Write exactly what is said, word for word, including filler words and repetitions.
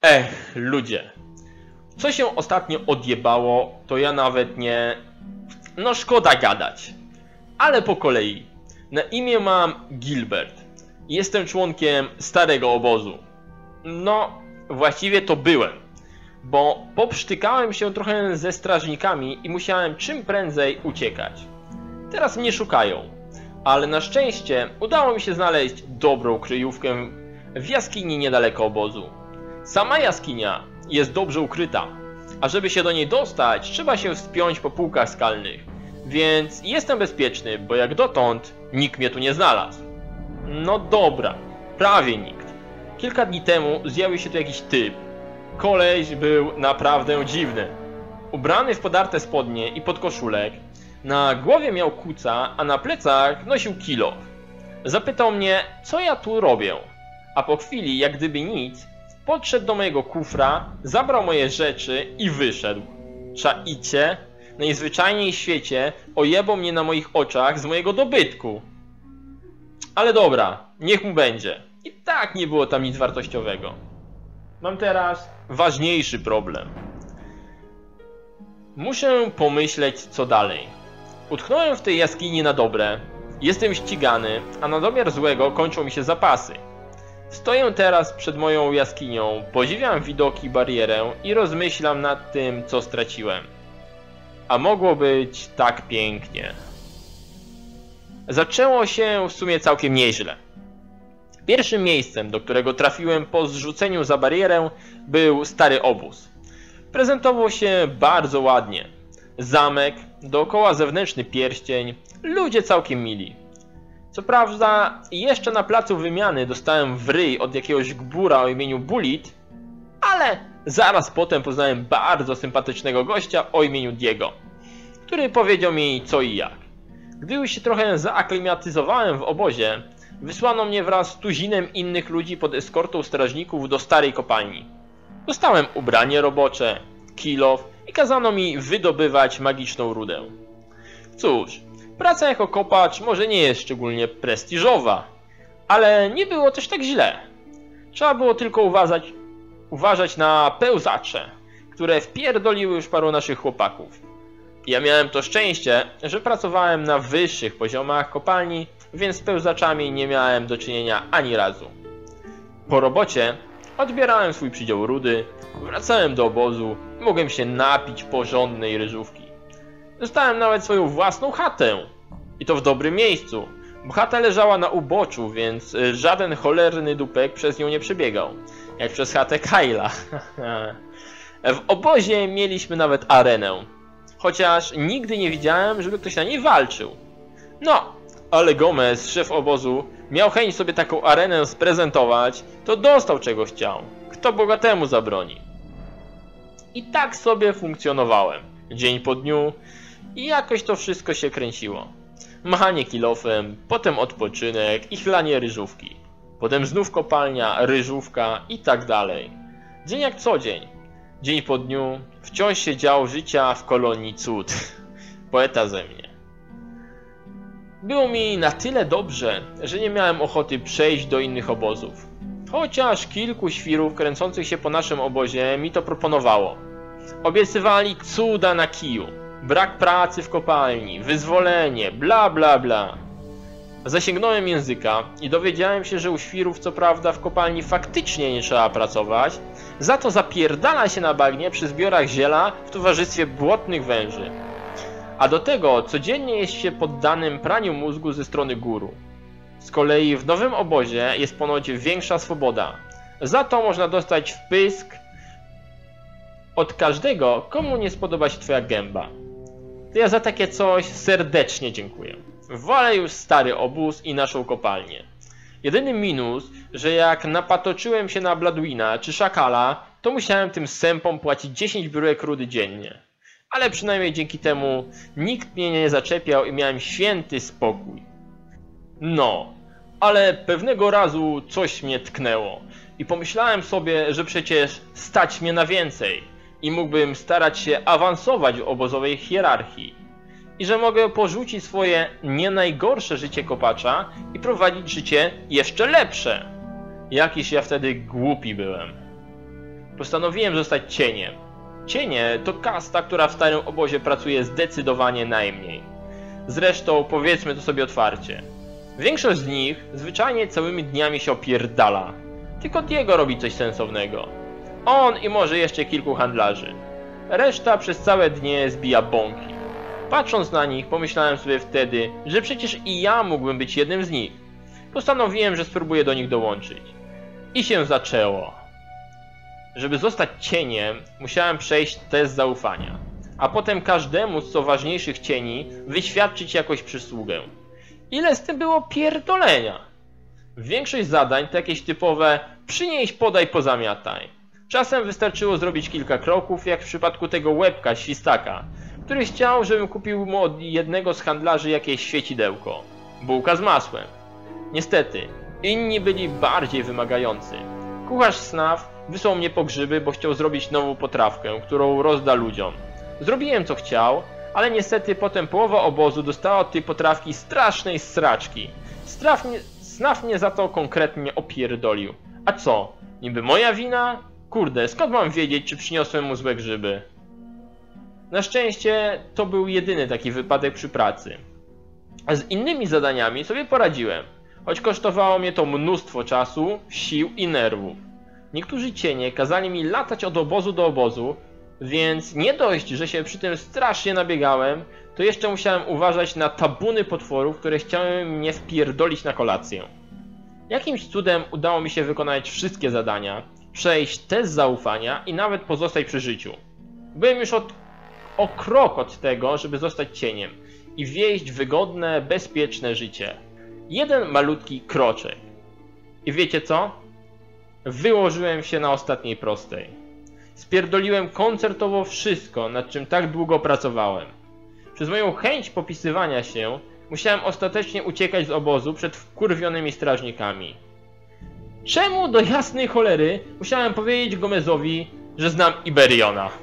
Ech, ludzie. Co się ostatnio odjebało, to ja nawet nie... No szkoda gadać. Ale po kolei. Na imię mam Gilbert. Jestem członkiem starego obozu. No, właściwie to byłem. Bo poprztykałem się trochę ze strażnikami i musiałem czym prędzej uciekać. Teraz mnie szukają. Ale na szczęście udało mi się znaleźć dobrą kryjówkę w jaskini niedaleko obozu. Sama jaskinia jest dobrze ukryta, a żeby się do niej dostać, trzeba się wspiąć po półkach skalnych. Więc jestem bezpieczny, bo jak dotąd nikt mnie tu nie znalazł. No dobra, prawie nikt. Kilka dni temu zjawił się tu jakiś typ. Koleś był naprawdę dziwny. Ubrany w podarte spodnie i podkoszulek, na głowie miał kuca, a na plecach nosił kilo. Zapytał mnie, co ja tu robię, a po chwili, jak gdyby nic, podszedł do mojego kufra, zabrał moje rzeczy i wyszedł. Czaicie? Najzwyczajniej w świecie ojebał mnie na moich oczach z mojego dobytku. Ale dobra, niech mu będzie. I tak nie było tam nic wartościowego. Mam teraz ważniejszy problem. Muszę pomyśleć, co dalej. Utknąłem w tej jaskini na dobre. Jestem ścigany, a na domiar złego kończą mi się zapasy. Stoję teraz przed moją jaskinią, podziwiam widoki, barierę i rozmyślam nad tym, co straciłem. A mogło być tak pięknie. Zaczęło się w sumie całkiem nieźle. Pierwszym miejscem, do którego trafiłem po zrzuceniu za barierę, był stary obóz. Prezentował się bardzo ładnie. Zamek, dookoła zewnętrzny pierścień, ludzie całkiem mili. Co prawda, jeszcze na placu wymiany dostałem w ryj od jakiegoś gbura o imieniu Bullet, ale zaraz potem poznałem bardzo sympatycznego gościa o imieniu Diego, który powiedział mi co i jak. Gdy już się trochę zaaklimatyzowałem w obozie, wysłano mnie wraz z tuzinem innych ludzi pod eskortą strażników do starej kopalni. Dostałem ubranie robocze, kilof i kazano mi wydobywać magiczną rudę. Cóż, praca jako kopacz może nie jest szczególnie prestiżowa, ale nie było też tak źle. Trzeba było tylko uważać, uważać na pełzacze, które wpierdoliły już paru naszych chłopaków. Ja miałem to szczęście, że pracowałem na wyższych poziomach kopalni, więc z pełzaczami nie miałem do czynienia ani razu. Po robocie odbierałem swój przydział rudy, wracałem do obozu i mogłem się napić porządnej ryżówki. Dostałem nawet swoją własną chatę. I to w dobrym miejscu, bo chata leżała na uboczu, więc żaden cholerny dupek przez nią nie przebiegał. Jak przez chatę Kyla. W obozie mieliśmy nawet arenę. Chociaż nigdy nie widziałem, żeby ktoś na niej walczył. No, ale Gomez, szef obozu, miał chęć sobie taką arenę sprezentować, to dostał czego chciał. Kto bogatemu zabroni. I tak sobie funkcjonowałem. Dzień po dniu i jakoś to wszystko się kręciło. Machanie kilofem, potem odpoczynek i chlanie ryżówki. Potem znów kopalnia, ryżówka i tak dalej. Dzień jak co dzień. Dzień po dniu wciąż się działo życia w kolonii cud. Poeta ze mnie. Było mi na tyle dobrze, że nie miałem ochoty przejść do innych obozów. Chociaż kilku świrów kręcących się po naszym obozie mi to proponowało. Obiecywali cuda na kiju, brak pracy w kopalni, wyzwolenie, bla bla bla. Zasięgnąłem języka i dowiedziałem się, że u świrów co prawda w kopalni faktycznie nie trzeba pracować, za to zapierdala się na bagnie przy zbiorach ziela w towarzystwie błotnych węży. A do tego codziennie jest się poddanym praniu mózgu ze strony guru. Z kolei w nowym obozie jest ponoć większa swoboda. Za to można dostać wpysk od każdego, komu nie spodoba się twoja gęba. To ja za takie coś serdecznie dziękuję. Wolę już stary obóz i naszą kopalnię. Jedyny minus, że jak napatoczyłem się na Bladwina czy Szakala, to musiałem tym sępom płacić dziesięć bryłek rudy dziennie. Ale przynajmniej dzięki temu nikt mnie nie zaczepiał i miałem święty spokój. No, ale pewnego razu coś mnie tknęło i pomyślałem sobie, że przecież stać mnie na więcej i mógłbym starać się awansować w obozowej hierarchii. I że mogę porzucić swoje nie najgorsze życie kopacza i prowadzić życie jeszcze lepsze. Jakiż ja wtedy głupi byłem. Postanowiłem zostać cieniem. Cienie to kasta, która w starym obozie pracuje zdecydowanie najmniej. Zresztą powiedzmy to sobie otwarcie. Większość z nich zwyczajnie całymi dniami się opierdala. Tylko Diego robi coś sensownego. On i może jeszcze kilku handlarzy. Reszta przez całe dnie zbija bąki. Patrząc na nich, pomyślałem sobie wtedy, że przecież i ja mógłbym być jednym z nich. Postanowiłem, że spróbuję do nich dołączyć. I się zaczęło. Żeby zostać cieniem, musiałem przejść test zaufania, a potem każdemu z co ważniejszych cieni wyświadczyć jakąś przysługę. Ile z tym było pierdolenia? Większość zadań to jakieś typowe przynieś, podaj, pozamiataj. Czasem wystarczyło zrobić kilka kroków, jak w przypadku tego łebka świstaka, który chciał, żebym kupił mu od jednego z handlarzy jakieś świecidełko. Bułka z masłem. Niestety, inni byli bardziej wymagający. Kucharz Snaf wysłał mnie po grzyby, bo chciał zrobić nową potrawkę, którą rozda ludziom. Zrobiłem co chciał, ale niestety potem połowa obozu dostała od tej potrawki strasznej sraczki. Snaf mnie, Snaf mnie za to konkretnie opierdolił. A co? Niby moja wina? Kurde, skąd mam wiedzieć, czy przyniosłem mu złe grzyby? Na szczęście to był jedyny taki wypadek przy pracy. A z innymi zadaniami sobie poradziłem, choć kosztowało mnie to mnóstwo czasu, sił i nerwów. Niektórzy cienie kazali mi latać od obozu do obozu, więc nie dość, że się przy tym strasznie nabiegałem, to jeszcze musiałem uważać na tabuny potworów, które chciały mnie wpierdolić na kolację. Jakimś cudem udało mi się wykonać wszystkie zadania, przejść test zaufania i nawet pozostać przy życiu. Byłem już od, o krok od tego, żeby zostać cieniem i wieść wygodne, bezpieczne życie. Jeden malutki kroczek. I wiecie co? Wyłożyłem się na ostatniej prostej. Spierdoliłem koncertowo wszystko, nad czym tak długo pracowałem. Przez moją chęć popisywania się musiałem ostatecznie uciekać z obozu przed wkurwionymi strażnikami. Czemu do jasnej cholery musiałem powiedzieć Gomezowi, że znam Iberiona?